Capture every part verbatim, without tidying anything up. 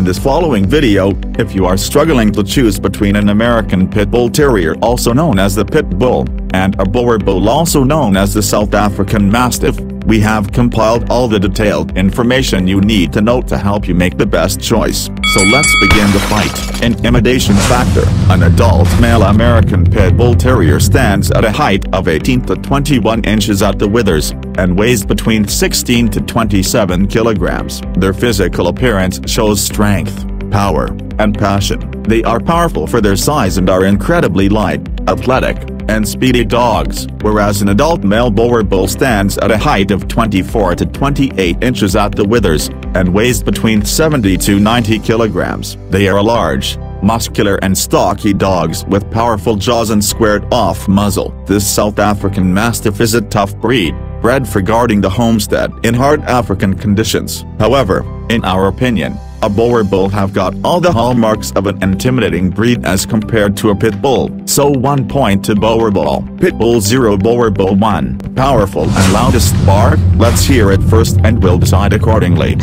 in this following video, if you are struggling to choose between an American Pit Bull Terrier also known as the Pit Bull, and a Boer Bull also known as the South African Mastiff, we have compiled all the detailed information you need to know to help you make the best choice. So let's begin the fight. Intimidation factor. An adult male American Pit Bull Terrier stands at a height of eighteen to twenty-one inches at the withers, and weighs between sixteen to twenty-seven kilograms. Their physical appearance shows strength, power, and passion. They are powerful for their size and are incredibly light, athletic, and speedy dogs, whereas an adult male Boer Bull stands at a height of twenty-four to twenty-eight inches at the withers, and weighs between seventy to ninety kilograms. They are large, muscular and stocky dogs with powerful jaws and squared-off muzzle. This South African Mastiff is a tough breed, bred for guarding the homestead in hard African conditions. However, in our opinion, a Boer Bull have got all the hallmarks of an intimidating breed as compared to a Pit Bull. So one point to Boer Bull. Pit Bull zero Boer Bull one. Powerful and loudest bark. Let's hear it first and we'll decide accordingly.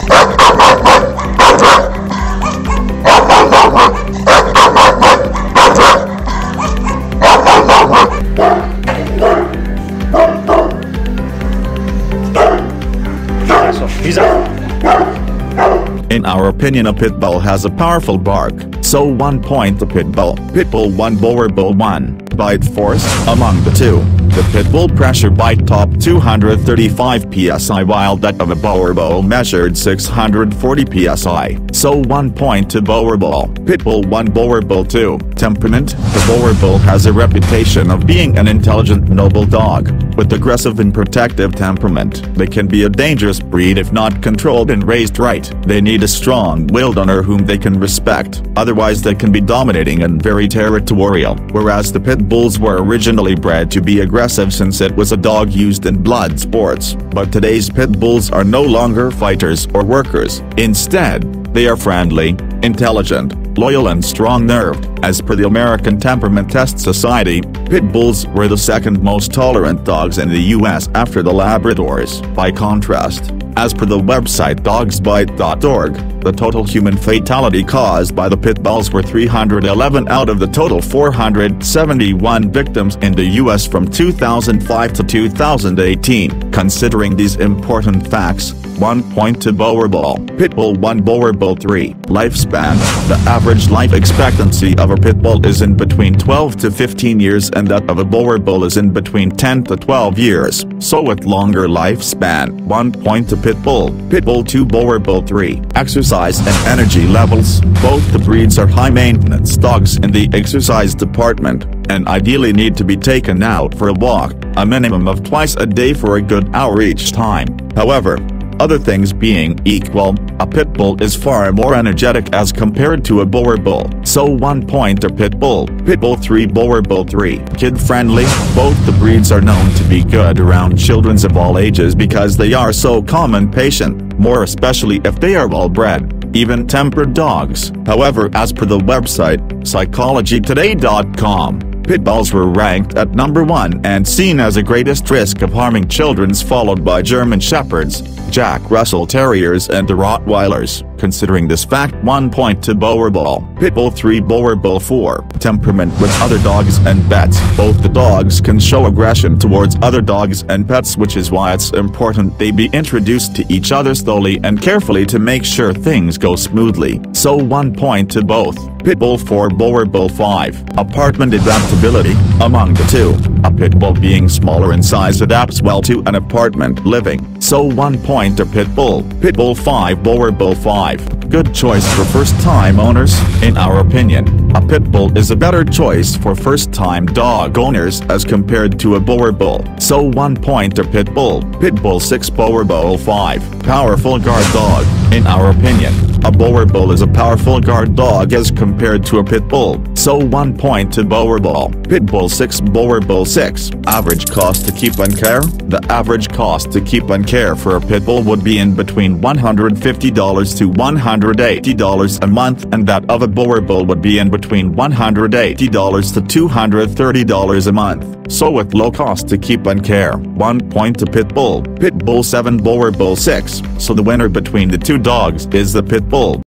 He's out. In our opinion, a Pit Bull has a powerful bark, so one point to Pit Bull. Pit Bull one Boer Bull one. Bite force. Among the two, the Pit Bull pressure bite topped two hundred thirty-five P S I while that of a Boer Bull measured six hundred forty P S I, so one point to Boer Bull. Pit Bull one Boer Bull two. Temperament. The Boer Bull has a reputation of being an intelligent, noble dog, with aggressive and protective temperament. They can be a dangerous breed if not controlled and raised right. They need a strong-willed owner whom they can respect, otherwise they can be dominating and very territorial, whereas the Pit Bulls were originally bred to be aggressive since it was a dog used in blood sports. But today's Pit Bulls are no longer fighters or workers. Instead, they are friendly, intelligent, loyal and strong-nerved. As per the American Temperament Test Society, Pit Bulls were the second most tolerant dogs in the U S after the Labradors. By contrast, as per the website dogs bite dot org, the total human fatality caused by the Pit Bulls were three hundred eleven out of the total four hundred seventy-one victims in the U S from two thousand five to two thousand eighteen. Considering these important facts, one point to Boer Bull. Pit Bull one Boer Bull three. Lifespan. The average life expectancy of a Pit Bull is in between twelve to fifteen years and that of a Boer Bull is in between ten to twelve years, so with longer lifespan, one point to Pit Bull. Pit Bull two Boer Bull three. Exercise and energy levels. Both the breeds are high-maintenance dogs in the exercise department, and ideally need to be taken out for a walk, a minimum of twice a day for a good hour each time. However, other things being equal, a Pit Bull is far more energetic as compared to a Boer Bull, so one point to Pit Bull. Pit Bull three Boer Bull three. Kid-friendly. Both the breeds are known to be good around children of all ages because they are so calm and patient, more especially if they are well-bred, even-tempered dogs. However, as per the website, psychology today dot com, Pit Bulls were ranked at number one and seen as a greatest risk of harming children, followed by German Shepherds, Jack Russell Terriers and the Rottweilers. Considering this fact, one point to Boer Bull. Pit Bull three Boer Bull four. Temperament with other dogs and pets. Both the dogs can show aggression towards other dogs and pets, which is why it's important they be introduced to each other slowly and carefully to make sure things go smoothly, so one point to both. Pit Bull four Boer Bull five. Apartment adaptability. Among the two, a Pit Bull being smaller in size adapts well to an apartment living, so one point to Pit Bull. Pit Bull five Boer Bull five. Good choice for first-time owners. In our opinion, a Pit Bull is a better choice for first-time dog owners as compared to a Boer Bull, so one point to Pit Bull. Pit Bull six Boer Bull five. Powerful guard dog. In our opinion, a Boer Bull is a powerful guard dog as compared to a Pit Bull, so one point to Boer Bull. Pit Bull six Boer Bull six. Average cost to keep and care. The average cost to keep and care for a Pit Bull would be in between one hundred fifty dollars to one hundred eighty dollars a month, and that of a Boer Bull would be in between one hundred eighty dollars to two hundred thirty dollars a month, so with low cost to keep and care. One point to Pit Bull. Pit Bull seven Boer Bull six. So the winner between the two dogs is the Pit Bull.